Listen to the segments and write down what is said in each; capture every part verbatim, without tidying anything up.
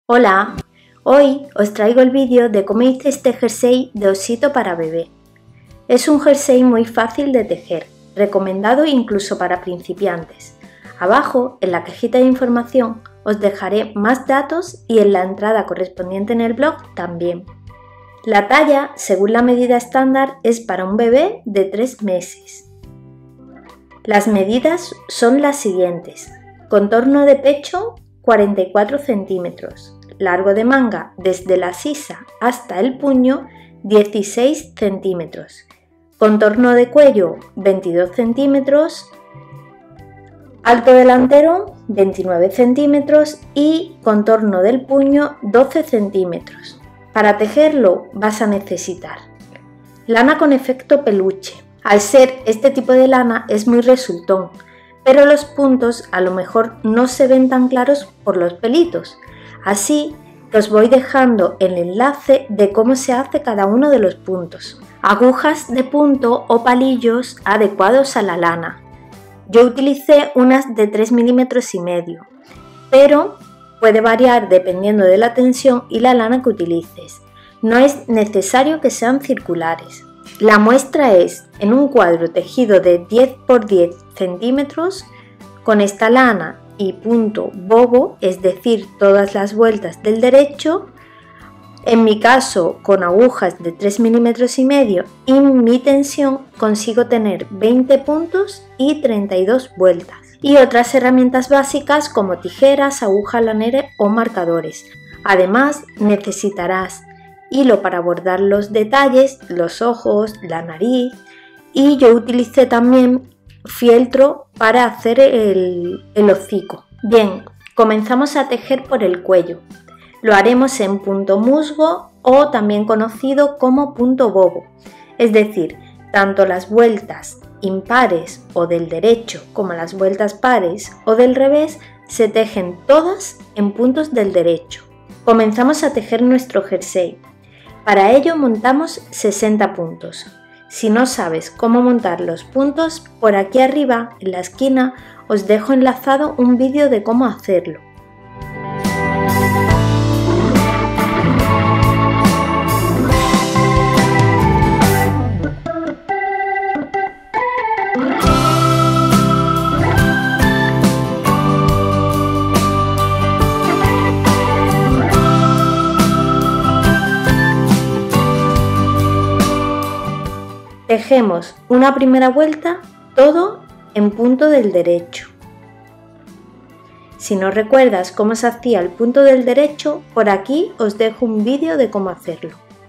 Hola, hoy os traigo el vídeo de cómo hice este jersey de osito para bebé. Es un jersey muy fácil de tejer, recomendado incluso para principiantes. Abajo, en la cajita de información, os dejaré más datos y en la entrada correspondiente en el blog también. La talla, según la medida estándar, es para un bebé de tres meses. Las medidas son las siguientes: contorno de pecho cuarenta y cuatro centímetros, largo de manga desde la sisa hasta el puño dieciséis centímetros, contorno de cuello veintidós centímetros, alto delantero veintinueve centímetros y contorno del puño doce centímetros. Para tejerlo vas a necesitar lana con efecto peluche. Al ser este tipo de lana es muy resultón, pero los puntos a lo mejor no se ven tan claros por los pelitos, así que os voy dejando el enlace de cómo se hace cada uno de los puntos. Agujas de punto o palillos adecuados a la lana. Yo utilicé unas de tres milímetros y medio, pero puede variar dependiendo de la tensión y la lana que utilices. No es necesario que sean circulares. La muestra es en un cuadro tejido de diez por diez centímetros con esta lana y punto bobo, es decir, todas las vueltas del derecho. En mi caso, con agujas de tres milímetros y medio y mi tensión, consigo tener veinte puntos y treinta y dos vueltas. Y otras herramientas básicas como tijeras, aguja lanera o marcadores. Además, necesitarás hilo para bordar los detalles, los ojos, la nariz, y yo utilicé también fieltro para hacer el, el hocico. Bien, comenzamos a tejer por el cuello. Lo haremos en punto musgo o también conocido como punto bobo, es decir, tanto las vueltas impares o del derecho como las vueltas pares o del revés se tejen todas en puntos del derecho. Comenzamos a tejer nuestro jersey. Para ello montamos sesenta puntos. Si no sabes cómo montar los puntos, por aquí arriba en la esquina os dejo enlazado un vídeo de cómo hacerlo. Tejemos una primera vuelta todo en punto del derecho. Si no recuerdas cómo se hacía el punto del derecho, por aquí os dejo un vídeo de cómo hacerlo.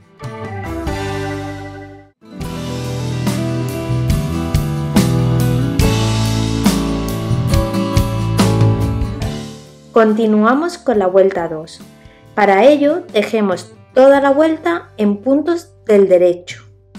Continuamos con la vuelta dos. Para ello tejemos toda la vuelta en puntos del derecho.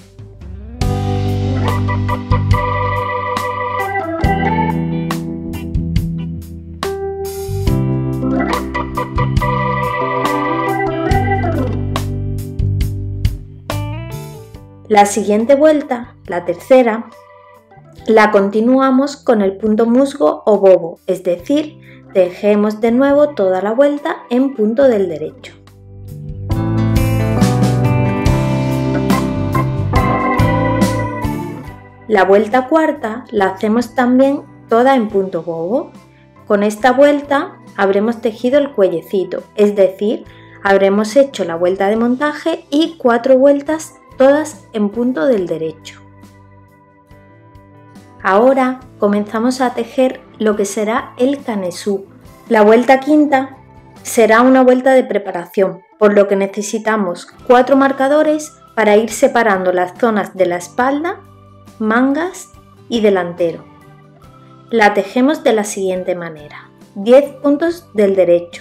La siguiente vuelta, la tercera, la continuamos con el punto musgo o bobo, es decir, tejemos de nuevo toda la vuelta en punto del derecho. La vuelta cuarta la hacemos también toda en punto bobo. Con esta vuelta habremos tejido el cuellecito, es decir, habremos hecho la vuelta de montaje y cuatro vueltas todas en punto del derecho. Ahora comenzamos a tejer lo que será el canesú. La vuelta quinta será una vuelta de preparación, por lo que necesitamos cuatro marcadores para ir separando las zonas de la espalda, mangas y delantero. La tejemos de la siguiente manera: diez puntos del derecho,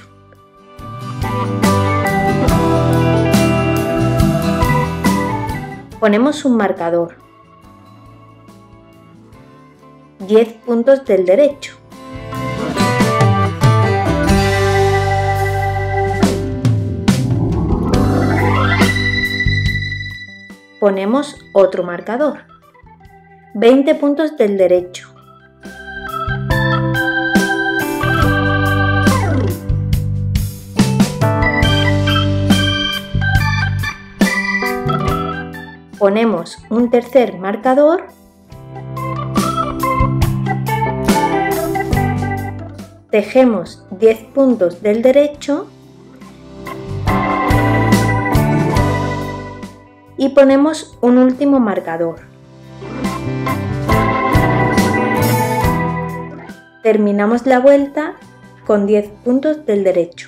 ponemos un marcador, diez puntos del derecho, ponemos otro marcador, veinte puntos del derecho, ponemos un tercer marcador, tejemos diez puntos del derecho y ponemos un último marcador. Terminamos la vuelta con diez puntos del derecho.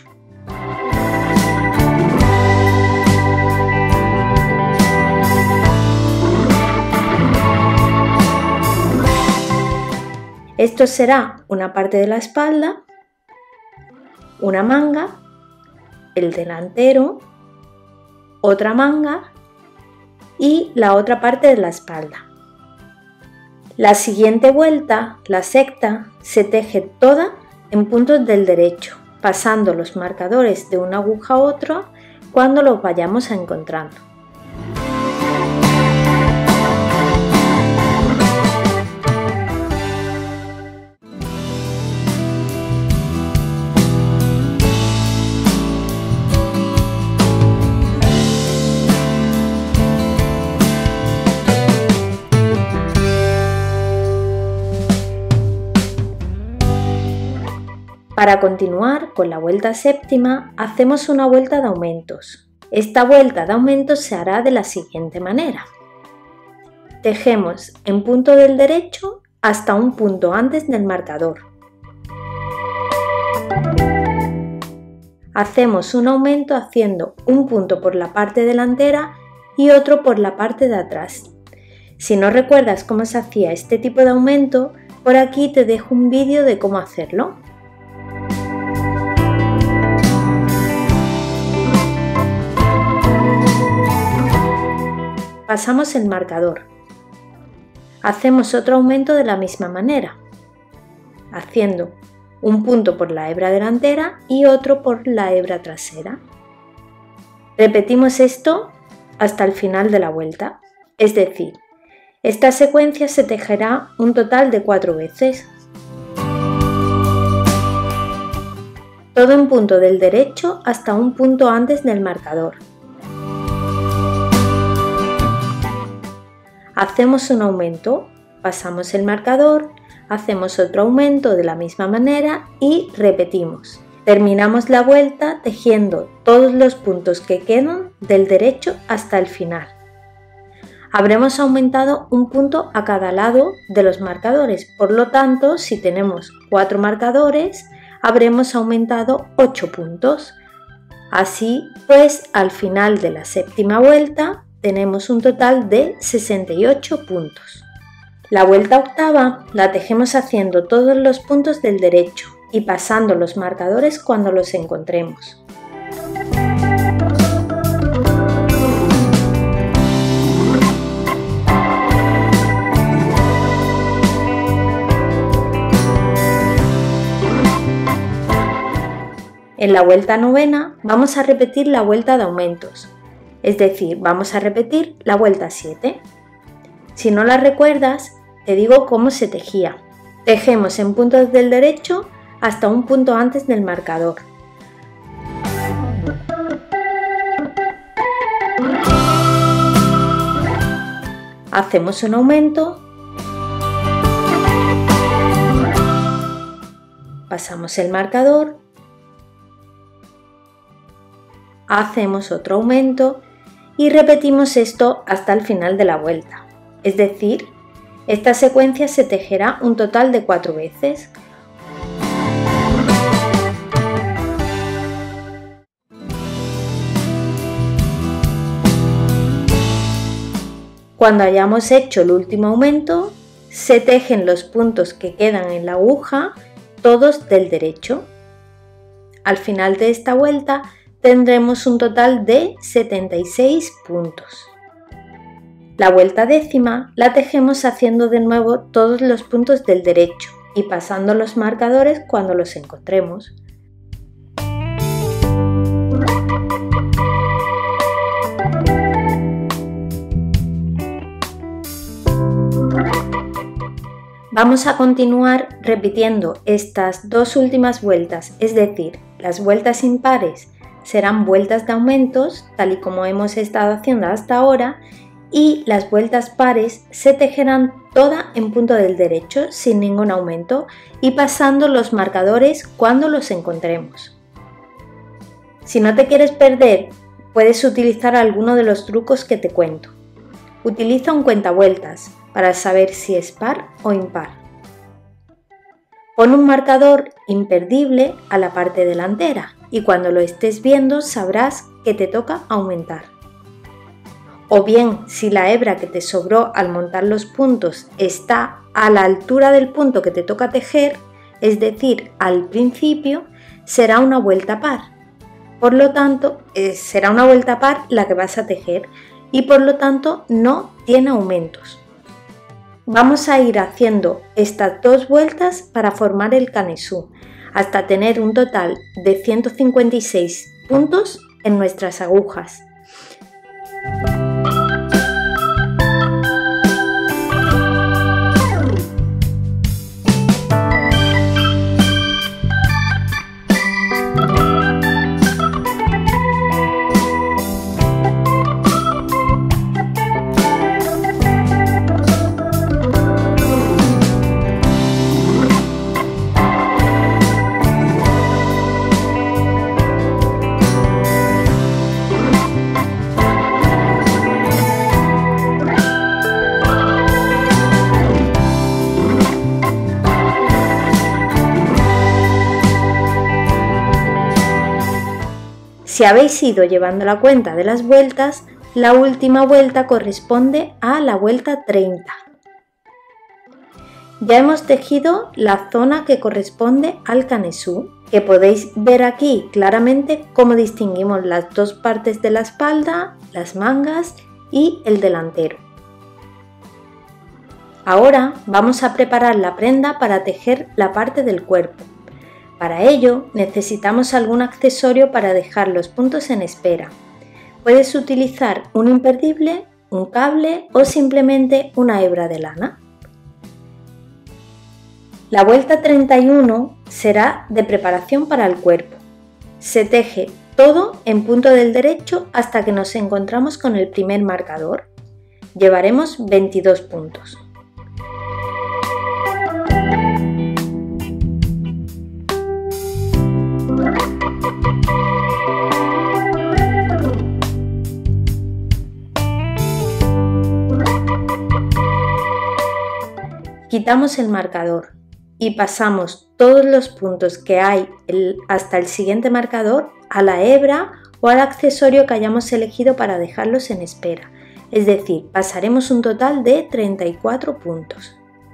Esto será una parte de la espalda, una manga, el delantero, otra manga y la otra parte de la espalda. La siguiente vuelta, la sexta, se teje toda en puntos del derecho, pasando los marcadores de una aguja a otra cuando los vayamos encontrando. Para continuar con la vuelta séptima, hacemos una vuelta de aumentos. Esta vuelta de aumentos se hará de la siguiente manera. Tejemos en punto del derecho hasta un punto antes del marcador. Hacemos un aumento haciendo un punto por la parte delantera y otro por la parte de atrás. Si no recuerdas cómo se hacía este tipo de aumento, por aquí te dejo un vídeo de cómo hacerlo. Pasamos el marcador. Hacemos otro aumento de la misma manera, haciendo un punto por la hebra delantera y otro por la hebra trasera. Repetimos esto hasta el final de la vuelta, es decir, esta secuencia se tejerá un total de cuatro veces. Todo en punto del derecho hasta un punto antes del marcador. Hacemos un aumento, pasamos el marcador, hacemos otro aumento de la misma manera y repetimos. Terminamos la vuelta tejiendo todos los puntos que quedan del derecho hasta el final. Habremos aumentado un punto a cada lado de los marcadores, por lo tanto, si tenemos cuatro marcadores, habremos aumentado ocho puntos. Así pues, al final de la séptima vuelta, tenemos un total de sesenta y ocho puntos. La vuelta octava la tejemos haciendo todos los puntos del derecho y pasando los marcadores cuando los encontremos. En la vuelta novena vamos a repetir la vuelta de aumentos. Es decir, vamos a repetir la vuelta siete. Si no la recuerdas, te digo cómo se tejía. Tejemos en puntos del derecho hasta un punto antes del marcador. Hacemos un aumento. Pasamos el marcador. Hacemos otro aumento y repetimos esto hasta el final de la vuelta. Es decir, esta secuencia se tejerá un total de cuatro veces. Cuando hayamos hecho el último aumento, se tejen los puntos que quedan en la aguja, todos del derecho. Al final de esta vuelta tendremos un total de setenta y seis puntos. La vuelta décima la tejemos haciendo de nuevo todos los puntos del derecho y pasando los marcadores cuando los encontremos. Vamos a continuar repitiendo estas dos últimas vueltas, es decir, las vueltas impares serán vueltas de aumentos, tal y como hemos estado haciendo hasta ahora, y las vueltas pares se tejerán toda en punto del derecho sin ningún aumento y pasando los marcadores cuando los encontremos. Si no te quieres perder, puedes utilizar alguno de los trucos que te cuento. Utiliza un cuentavueltas para saber si es par o impar. Pon un marcador imperdible a la parte delantera y cuando lo estés viendo sabrás que te toca aumentar. O bien, si la hebra que te sobró al montar los puntos está a la altura del punto que te toca tejer, es decir, al principio, será una vuelta par. Por lo tanto, eh, será una vuelta par la que vas a tejer y por lo tanto no tiene aumentos. Vamos a ir haciendo estas dos vueltas para formar el canesú, hasta tener un total de ciento cincuenta y seis puntos en nuestras agujas. Si habéis ido llevando la cuenta de las vueltas, la última vuelta corresponde a la vuelta treinta. Ya hemos tejido la zona que corresponde al canesú, que podéis ver aquí claramente cómo distinguimos las dos partes de la espalda, las mangas y el delantero. Ahora vamos a preparar la prenda para tejer la parte del cuerpo. Para ello necesitamos algún accesorio para dejar los puntos en espera. Puedes utilizar un imperdible, un cable o simplemente una hebra de lana. La vuelta treinta y uno será de preparación para el cuerpo. Se teje todo en punto del derecho hasta que nos encontramos con el primer marcador. Llevaremos veintidós puntos. Quitamos el marcador y pasamos todos los puntos que hay hasta el siguiente marcador a la hebra o al accesorio que hayamos elegido para dejarlos en espera. Es decir, pasaremos un total de treinta y cuatro puntos.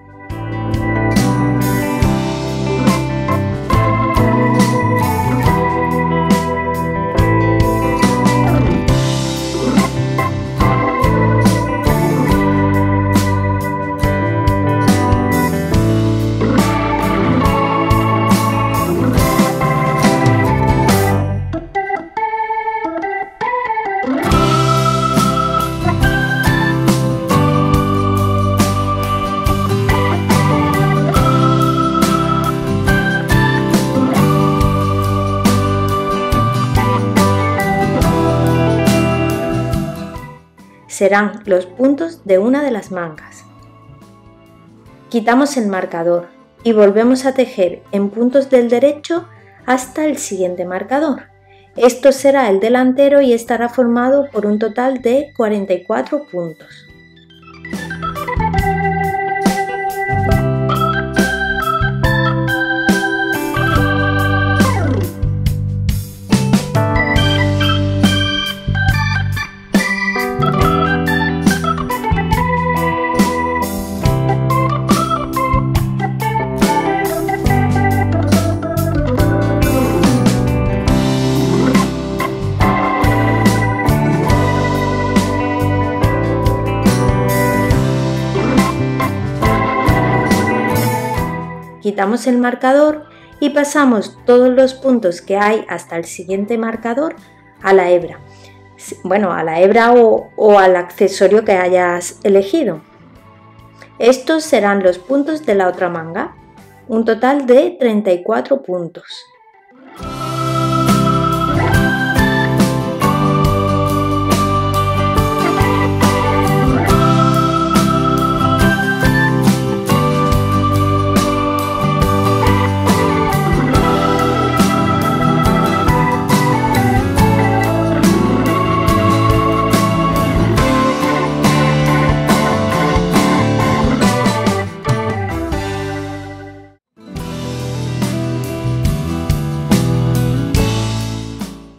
Serán los puntos de una de las mangas. Quitamos el marcador y volvemos a tejer en puntos del derecho hasta el siguiente marcador. Esto será el delantero y estará formado por un total de cuarenta y cuatro puntos. Quitamos el marcador y pasamos todos los puntos que hay hasta el siguiente marcador a la hebra. Bueno, a la hebra o, o al accesorio que hayas elegido. Estos serán los puntos de la otra manga, un total de treinta y cuatro puntos.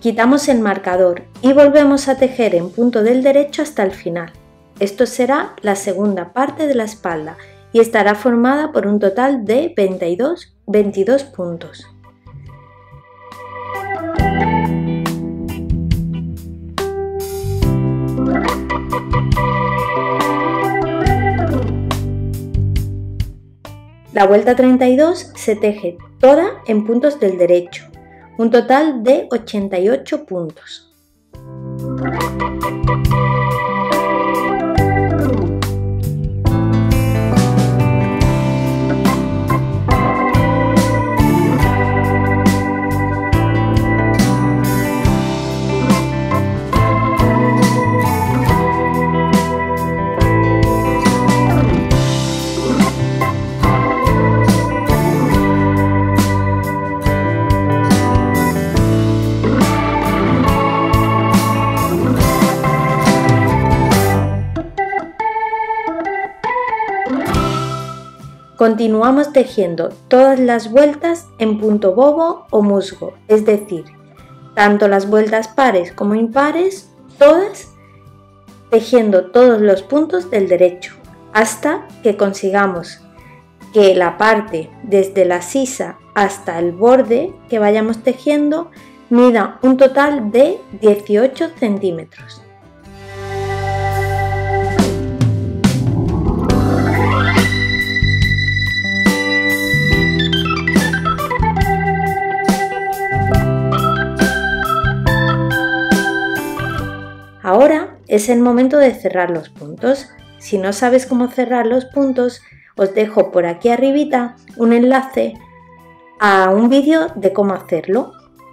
Quitamos el marcador y volvemos a tejer en punto del derecho hasta el final. Esto será la segunda parte de la espalda y estará formada por un total de veintidós, veintidós puntos. La vuelta treinta y dos se teje toda en puntos del derecho, un total de ochenta y ocho puntos. Continuamos tejiendo todas las vueltas en punto bobo o musgo, es decir, tanto las vueltas pares como impares, todas tejiendo todos los puntos del derecho, hasta que consigamos que la parte desde la sisa hasta el borde que vayamos tejiendo mida un total de dieciocho centímetros. Ahora es el momento de cerrar los puntos. Si no sabes cómo cerrar los puntos, os dejo por aquí arribita un enlace a un vídeo de cómo hacerlo.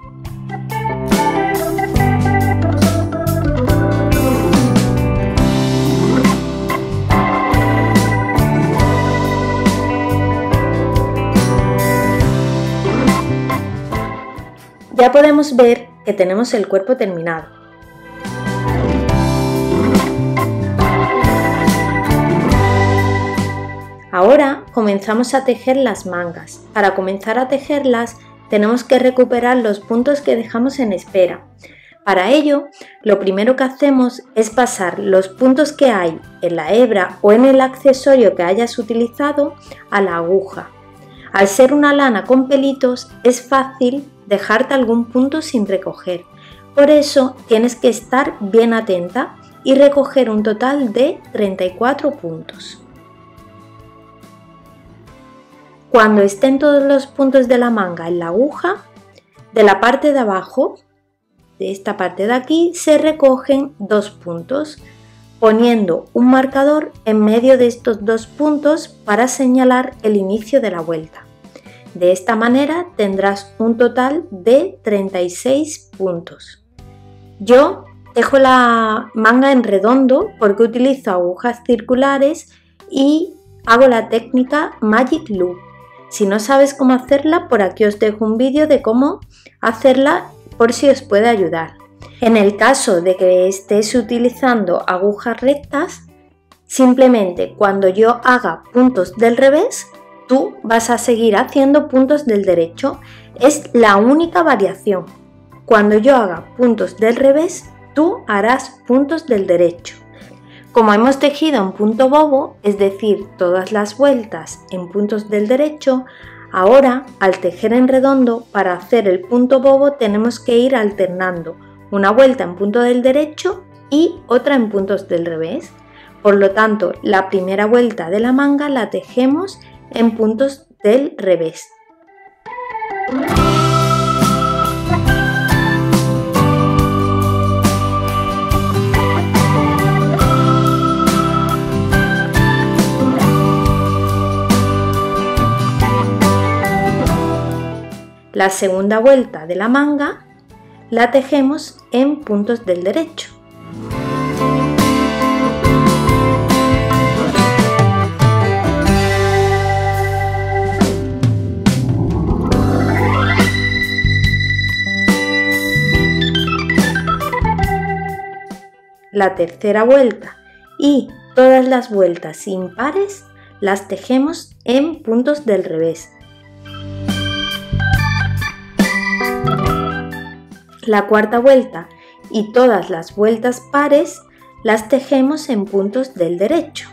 Ya podemos ver que tenemos el cuerpo terminado. Ahora comenzamos a tejer las mangas. Para comenzar a tejerlas tenemos que recuperar los puntos que dejamos en espera. Para ello, lo primero que hacemos es pasar los puntos que hay en la hebra o en el accesorio que hayas utilizado a la aguja. Al ser una lana con pelitos es fácil dejarte algún punto sin recoger. Por eso tienes que estar bien atenta y recoger un total de treinta y cuatro puntos. Cuando estén todos los puntos de la manga en la aguja, de la parte de abajo, de esta parte de aquí, se recogen dos puntos, poniendo un marcador en medio de estos dos puntos para señalar el inicio de la vuelta. De esta manera tendrás un total de treinta y seis puntos. Yo tejo la manga en redondo porque utilizo agujas circulares y hago la técnica Magic Loop. Si no sabes cómo hacerla, por aquí os dejo un vídeo de cómo hacerla por si os puede ayudar. En el caso de que estés utilizando agujas rectas, simplemente cuando yo haga puntos del revés, tú vas a seguir haciendo puntos del derecho. Es la única variación. Cuando yo haga puntos del revés, tú harás puntos del derecho. Como hemos tejido en punto bobo, es decir, todas las vueltas en puntos del derecho, ahora al tejer en redondo, para hacer el punto bobo tenemos que ir alternando una vuelta en punto del derecho y otra en puntos del revés. Por lo tanto, la primera vuelta de la manga la tejemos en puntos del revés. La segunda vuelta de la manga la tejemos en puntos del derecho. La tercera vuelta y todas las vueltas impares las tejemos en puntos del revés. La cuarta vuelta y todas las vueltas pares las tejemos en puntos del derecho.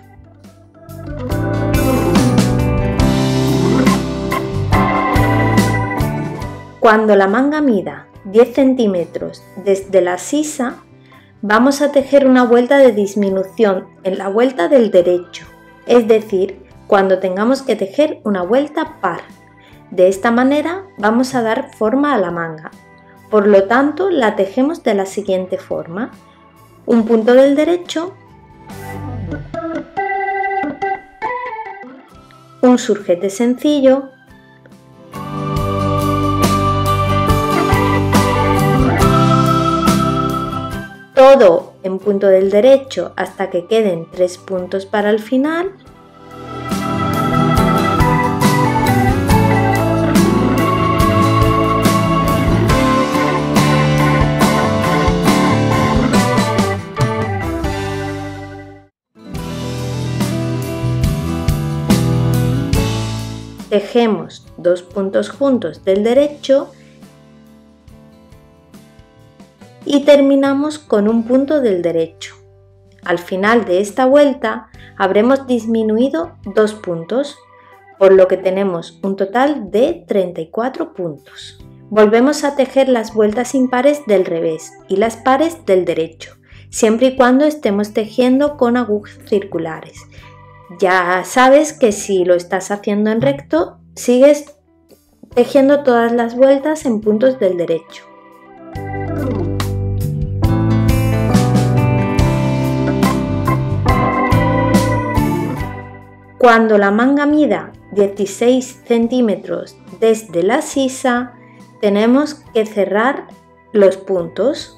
Cuando la manga mida diez centímetros desde la sisa, vamos a tejer una vuelta de disminución en la vuelta del derecho, es decir, cuando tengamos que tejer una vuelta par. De esta manera vamos a dar forma a la manga. Por lo tanto, la tejemos de la siguiente forma: un punto del derecho, un surjete sencillo, todo en punto del derecho hasta que queden tres puntos para el final, tejemos dos puntos juntos del derecho y terminamos con un punto del derecho. Al final de esta vuelta habremos disminuido dos puntos, por lo que tenemos un total de treinta y cuatro puntos. Volvemos a tejer las vueltas impares del revés y las pares del derecho, siempre y cuando estemos tejiendo con agujas circulares. Ya sabes que si lo estás haciendo en recto, sigues tejiendo todas las vueltas en puntos del derecho. Cuando la manga mida dieciséis centímetros desde la sisa, tenemos que cerrar los puntos.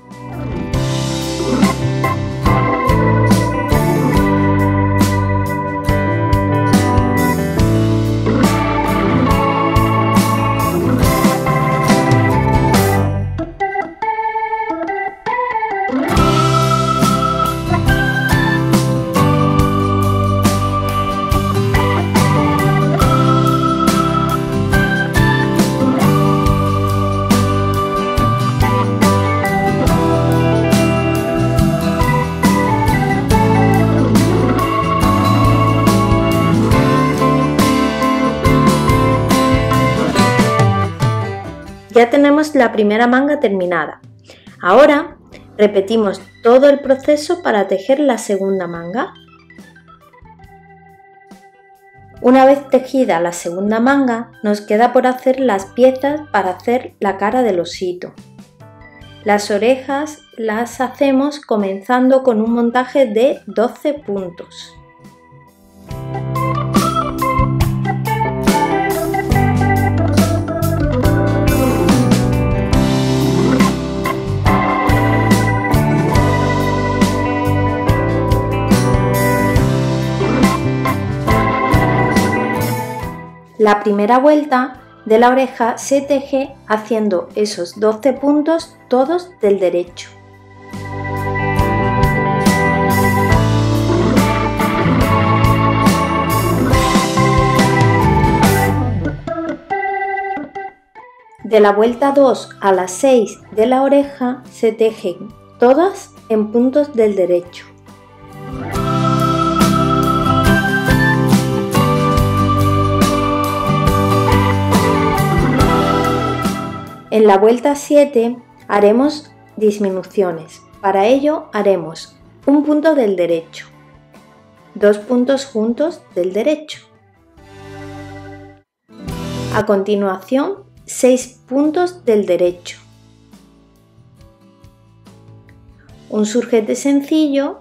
Ya tenemos la primera manga terminada. Ahora repetimos todo el proceso para tejer la segunda manga. Una vez tejida la segunda manga, nos queda por hacer las piezas para hacer la cara del osito. Las orejas las hacemos comenzando con un montaje de doce puntos. La primera vuelta de la oreja se teje haciendo esos doce puntos todos del derecho. De la vuelta dos a la seis de la oreja se tejen todas en puntos del derecho. En la vuelta siete haremos disminuciones. Para ello haremos un punto del derecho, dos puntos juntos del derecho. A continuación, seis puntos del derecho, un surjete sencillo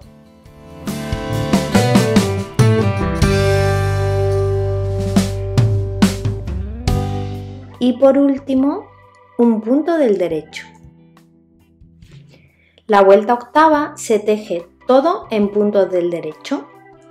y por último un punto del derecho. La vuelta octava se teje todo en puntos del derecho.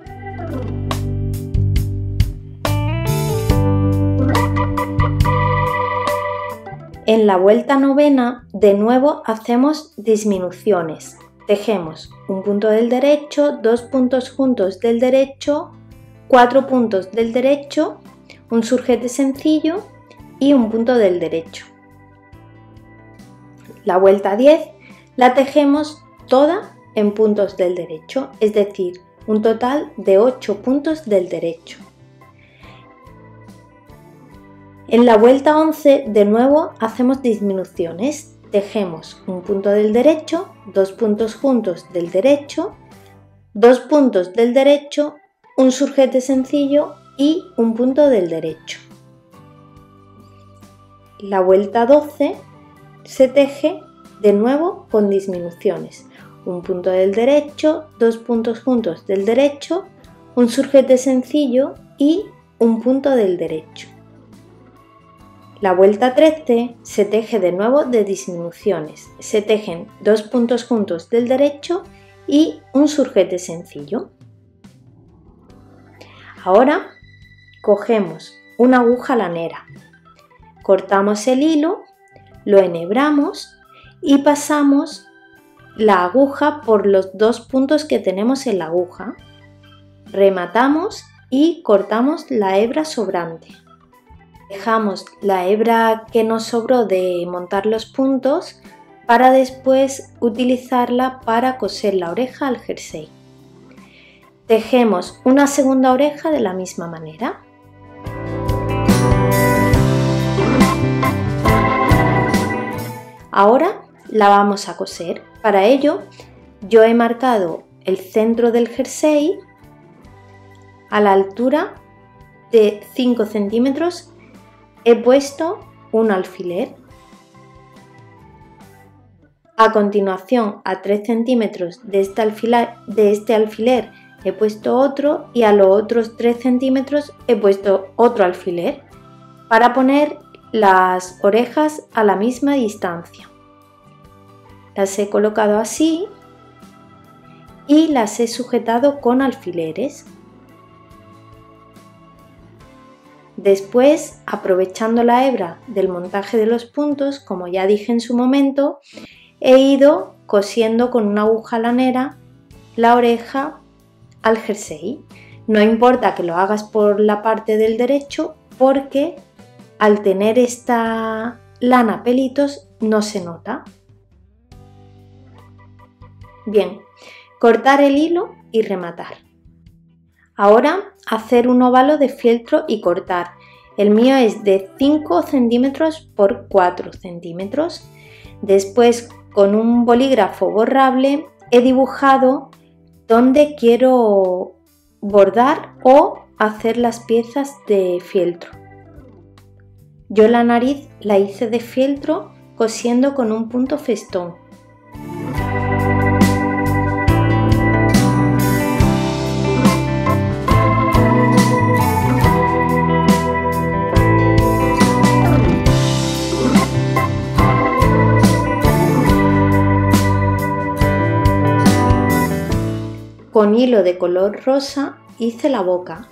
En la vuelta novena de nuevo hacemos disminuciones. Tejemos un punto del derecho, dos puntos juntos del derecho, cuatro puntos del derecho, un surjete sencillo y un punto del derecho. La vuelta diez la tejemos toda en puntos del derecho, es decir, un total de ocho puntos del derecho. En la vuelta once de nuevo hacemos disminuciones, tejemos un punto del derecho, dos puntos juntos del derecho, dos puntos del derecho, un surjete sencillo y un punto del derecho. La vuelta doce se teje de nuevo con disminuciones, un punto del derecho, dos puntos juntos del derecho, un surjete sencillo y un punto del derecho. La vuelta trece se teje de nuevo de disminuciones, se tejen dos puntos juntos del derecho y un surjete sencillo. Ahora cogemos una aguja lanera, cortamos el hilo, lo enhebramos y pasamos la aguja por los dos puntos que tenemos en la aguja. Rematamos y cortamos la hebra sobrante. Dejamos la hebra que nos sobró de montar los puntos para después utilizarla para coser la oreja al jersey. Tejemos una segunda oreja de la misma manera. Ahora la vamos a coser. Para ello yo he marcado el centro del jersey a la altura de cinco centímetros. He puesto un alfiler. A continuación, a tres centímetros de este alfiler, de este alfiler he puesto otro y a los otros tres centímetros he puesto otro alfiler para poner las orejas a la misma distancia. Las he colocado así y las he sujetado con alfileres. Después, aprovechando la hebra del montaje de los puntos, como ya dije en su momento, he ido cosiendo con una aguja lanera la oreja al jersey. No importa que lo hagas por la parte del derecho porque al tener esta lana pelitos no se nota. Bien, cortar el hilo y rematar. Ahora hacer un óvalo de fieltro y cortar. El mío es de cinco centímetros por cuatro centímetros. Después, con un bolígrafo borrable, he dibujado donde quiero bordar o hacer las piezas de fieltro. Yo la nariz la hice de fieltro cosiendo con un punto festón. Con hilo de color rosa hice la boca.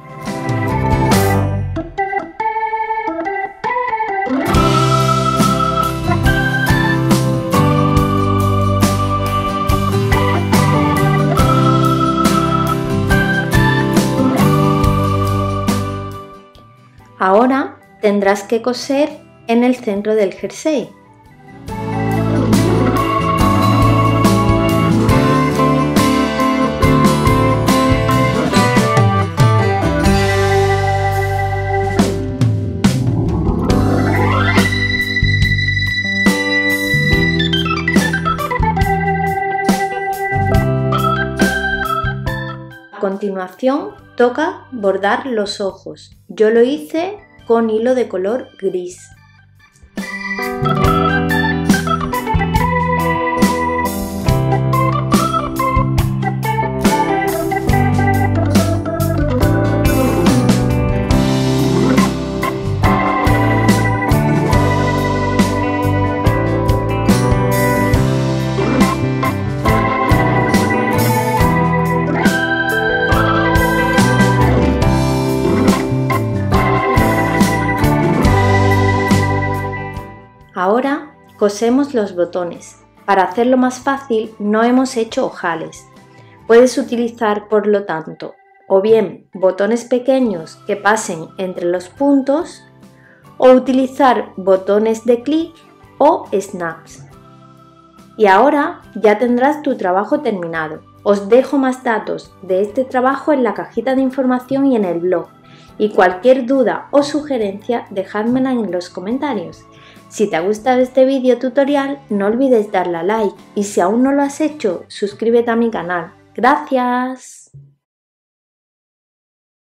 Ahora tendrás que coser en el centro del jersey. A continuación toca bordar los ojos. Yo lo hice con hilo de color gris. Ahora cosemos los botones. Para hacerlo más fácil no hemos hecho ojales. Puedes utilizar, por lo tanto, o bien botones pequeños que pasen entre los puntos o utilizar botones de clic o snaps. Y ahora ya tendrás tu trabajo terminado. Os dejo más datos de este trabajo en la cajita de información y en el blog. Y cualquier duda o sugerencia dejádmela en los comentarios. Si te ha gustado este vídeo tutorial, no olvides darle a like y si aún no lo has hecho, suscríbete a mi canal. ¡Gracias!